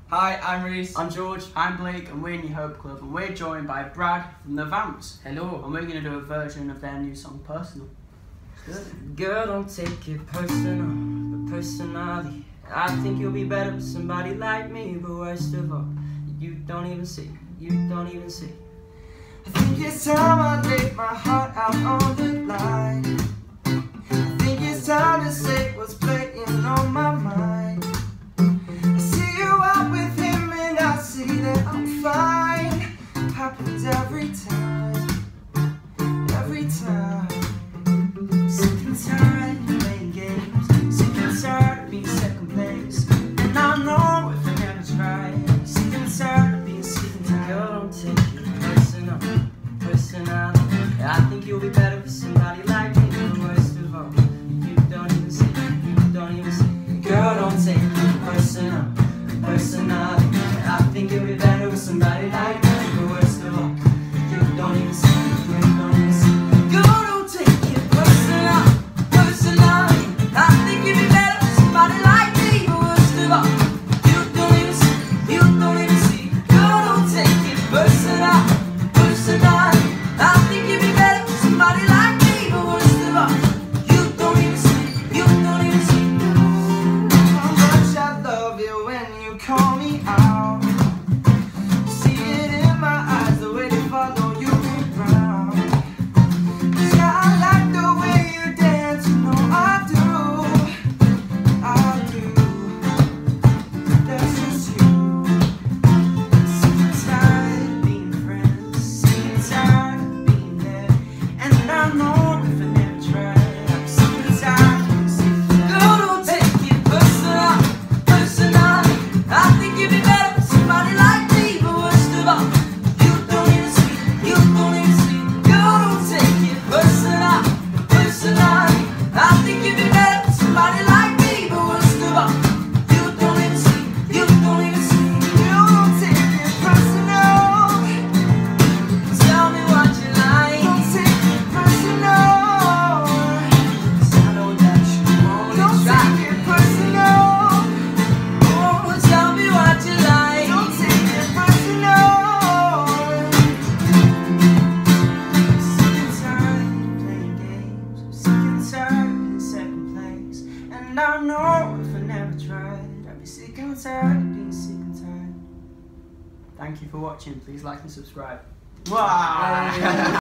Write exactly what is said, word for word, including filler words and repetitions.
Hi, I'm Reese. I'm George. I'm Blake, and we're in your Hope Club, and we're joined by Brad from the Vamps. Hello. And we're going to do a version of their new song, Personal. Good. Girl, don't take it personal, but personally, I think you'll be better with somebody like me. But worst of all, you don't even see, you don't even see. I think it's time I laid my heart out on the line. I think it's time to say what's playing on my mind. I see you out with him and I see that I'm fine. It happens every time, every time. Sick and tired of playing games, sick and tired of being second place. And I know if I never try, sick and tired of being sick and tired. Girl, don't take it personal, personality. I think you'll be better with somebody like me. But worst of all, you don't even see, you don't even see. Girl, don't take it personal, personality. I think you'll be better with somebody like me. But worst of all, you don't even see, you don't even see. Girl, don't take it personal, personality. I think you'll be better with somebody like me. But worst of all, you don't even see, you don't even see. Girl, don't take it personal, personality. I think you'll be better with somebody like me. But worst of all, you don't even see, you don't even see. How much I love it when you call me out. See it in my eyes, the way they follow you around. 'Cause I like the way you dance, you know I do, I do. That's just you. Sick and tired of being friends, sick and tired of being there. And I know if I never tried, I'm sick and tired of being sick and tired. Girl, don't take it personal, personality. I think you'd be better with somebody like me. But worst of all, you don't even see, you don't even see. Girl, don't take it personal, personality. I think you'd be better with somebody like me. But worst of all, you don't even see, you don't even see. You don't take it personal. Tell me what you like, Don't take it personal. 'cause I know that you wanna Don't try. take it personal. Oh, tell me what you like. Don't take it personal. Sick and tired of playing games. I'm sick and tired of being second place. And I know if I never tried, I'd be sick and tired of being sick and tired. Thank you for watching. Please like and subscribe. Wow.